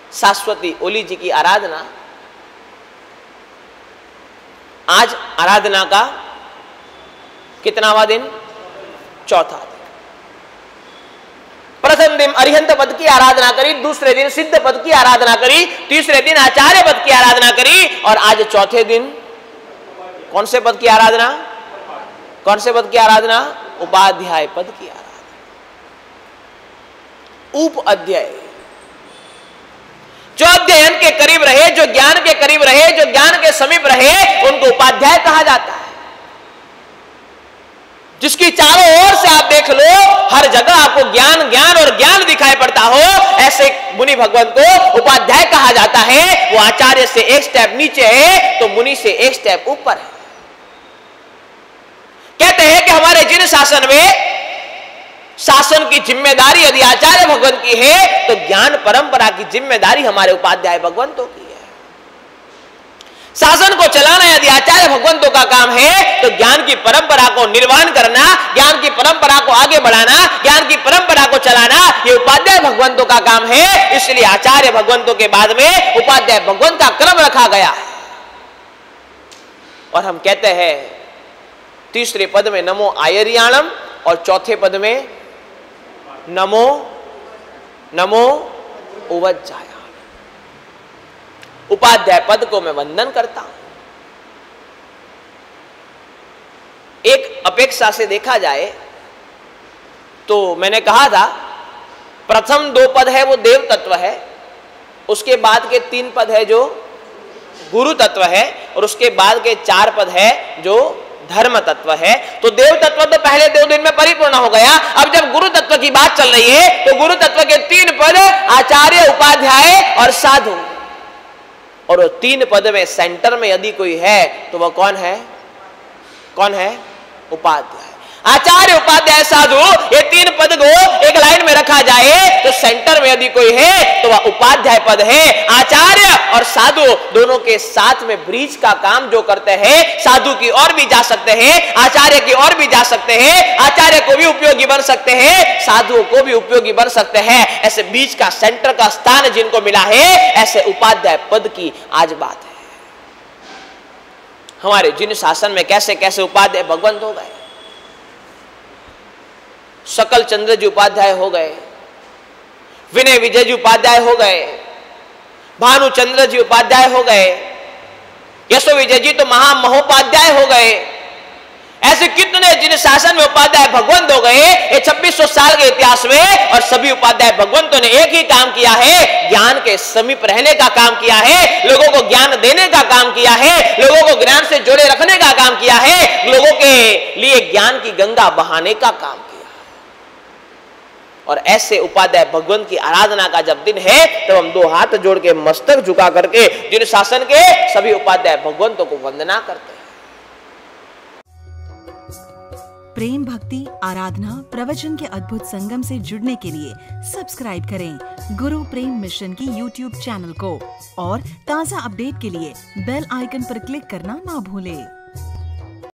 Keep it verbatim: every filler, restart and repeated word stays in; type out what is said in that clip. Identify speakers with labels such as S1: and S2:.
S1: शाश्वती ओली जी की आराधना। आज आराधना का कितनावा दिन? चौथा दिन। प्रथम दिन अरिहंत पद की आराधना करी, दूसरे दिन सिद्ध पद की आराधना करी, तीसरे दिन आचार्य पद की आराधना करी, और आज चौथे दिन कौन से पद की आराधना? कौन से पद की आराधना? उपाध्याय पद की आराधना। उप अध्याय, जो अध्ययन के करीब रहे, जो ज्ञान के करीब रहे, जो ज्ञान के समीप रहे, उनको उपाध्याय कहा जाता है। जिसकी चारों ओर से आप देख लो, हर जगह आपको ज्ञान ज्ञान और ज्ञान दिखाई पड़ता हो, ऐसे मुनि भगवान को उपाध्याय कहा जाता है। वो आचार्य से एक स्टेप नीचे है तो मुनि से एक स्टेप ऊपर है। कहते हैं कि हमारे जिन शासन में शासन की जिम्मेदारी यदि आचार्य भगवान की है, तो ज्ञान परंपरा की जिम्मेदारी हमारे उपाध्याय भगवंतों की है। शासन को चलाना यदि आचार्य भगवंतों का काम है, तो ज्ञान की परंपरा को निर्वाण करना, ज्ञान की परंपरा को आगे बढ़ाना, ज्ञान की परंपरा को चलाना, ये उपाध्याय भगवंतों का काम है। इसलिए आचार्य भगवंतों के बाद में उपाध्याय भगवंत का क्रम रखा गया। और हम कहते हैं तीसरे पद में नमो आयर्याणम और चौथे पद में नमो नमो उवज्जाय। उपाध्याय पद को मैं वंदन करता हूं। एक अपेक्षा से देखा जाए तो मैंने कहा था प्रथम दो पद है वो देव तत्व है, उसके बाद के तीन पद है जो गुरु तत्व है, और उसके बाद के चार पद है जो धर्म तत्व है। तो देव तत्व तो पहले दो दिन में परिपूर्ण हो गया। अब जब गुरु तत्व की बात चल रही है तो गुरु तत्व के तीन पद आचार्य, उपाध्याय और साधु, और वो तीन पद में सेंटर में यदि कोई है तो वह कौन है? कौन है? उपाध्याय। आचार्य, उपाध्याय, साधु, ये तीन पद को एक लाइन में रखा जाए तो सेंटर में यदि कोई है तो वह उपाध्याय पद है। आचार्य और साधु दोनों के साथ में ब्रिज का काम जो करते हैं, साधु की ओर भी जा सकते हैं, आचार्य की ओर भी जा सकते हैं, आचार्य को भी उपयोगी बन सकते हैं, साधुओं को भी उपयोगी बन सकते हैं। ऐसे बीच का सेंटर का स्थान जिनको मिला है, ऐसे उपाध्याय पद की आज बात है। हमारे जिन शासन में कैसे कैसे उपाध्याय भगवंत हो गए। सकल चंद्र जी उपाध्याय हो गए, विनय विजय जी उपाध्याय हो गए, भानुचंद्र जी उपाध्याय हो गए, यशो विजय जी तो महामहोपाध्याय हो गए। ऐसे कितने जिन शासन में उपाध्याय भगवंत हो गए ये छब्बीस सौ साल के इतिहास में, और सभी उपाध्याय भगवंतों ने एक ही काम किया है, ज्ञान के समीप रहने का काम किया है, लोगों को ज्ञान देने का काम किया है, लोगों को ज्ञान से जोड़े रखने का काम किया है, लोगों के लिए ज्ञान की गंगा बहाने का काम किया। और ऐसे उपाध्याय भगवंत की आराधना का जब दिन है तब हम दो हाथ जोड़ के मस्तक झुका करके जिन शासन के सभी उपाध्याय भगवंतों को वंदना करते हैं।
S2: प्रेम भक्ति आराधना प्रवचन के अद्भुत संगम से जुड़ने के लिए सब्सक्राइब करें गुरु प्रेम मिशन की यूट्यूब चैनल को, और ताज़ा अपडेट के लिए बेल आइकन पर क्लिक करना ना भूलें।